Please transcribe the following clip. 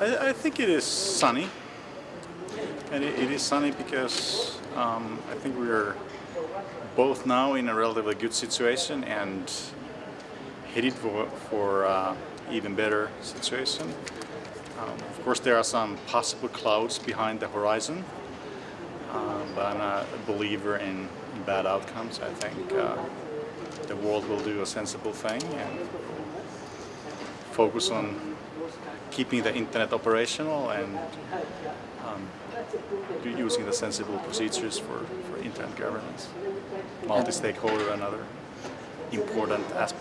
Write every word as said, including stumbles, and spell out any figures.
I, I think it is sunny, and it, it is sunny because um, I think we are both now in a relatively good situation and headed for, for uh, even better situation. Um, of course, there are some possible clouds behind the horizon, um, but I'm not a believer in, in bad outcomes. I think uh, the world will do a sensible thing and focus on keeping the internet operational and um, using the sensible procedures for, for internet governance. Multi-stakeholder, another important aspect.